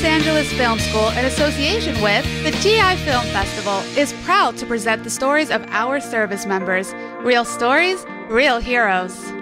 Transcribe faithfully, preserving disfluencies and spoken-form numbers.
Angeles Film School, in association with the G I Film Festival, is proud to present the stories of our service members. Real stories, real heroes.